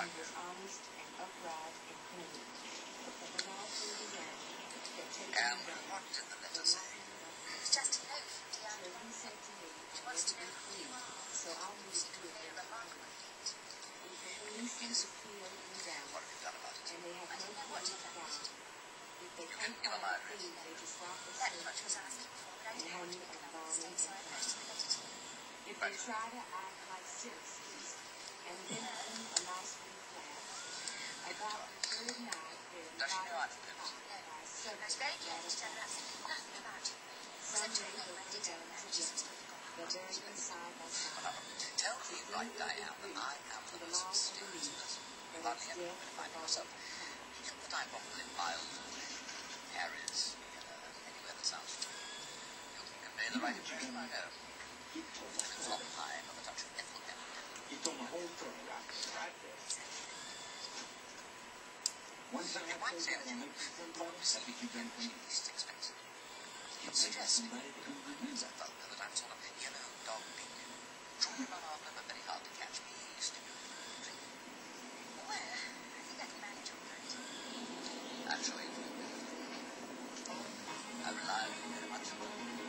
was honest and upright and clean. But the law threw the journey that takes And what did the letter say? It's just a note from Diana. So he said to me, She I wants to never know be who you free, are. so I'll You move seem to to a be a different remarkable country. idiot. If the police need to kill and down, What have you done about it? and they have I no didn't know what clue to why. do. If they You can't can give a find a library. thing, they just rock the That's state what she was asking for, but I and didn't want home to make and another mistake, bombing so I and posted the letter to you. if they try to act like citizens and then them a nice big flat, about the third night they're Does she know invited I to live? pop by I subject was very careful to that tell her absolutely nothing about you. some Except to day her name they'll and go detail down of together. marriages and stuff. They'll bury them side by side. Tell me right, Diane, that I am To the the most law of mysterious belief, person. and Hardly it's ever death going to or find yourself. Not that I'm probably mild Paris, anywhere that sounds true. You'll think I've made the right impression, I know. It's not time of a touch of ethyl pepper. You told my whole story right there. One time You might say that you probably said see me at least expensive. It suggests to me as a vulgar that I'm sort of yellow dog pink. Trying run after, but very hard to catch me. Still, Well, I think I can manage all right. actually, I rely on you very much.